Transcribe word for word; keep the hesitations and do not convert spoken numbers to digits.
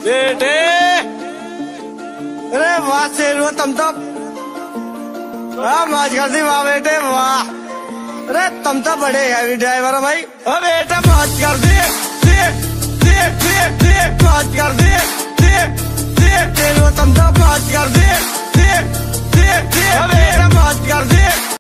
बेटे। अरे वाह शेर तुम तो हाँ मौज कर दी वाह बेटे वाह। अरे तुम तो बड़े हैवी ड्राइवर हो भाई। ओ बेटा मौज कर दी मौज कर दी तुम तो मौज कर दी बेटा मौज कर दी।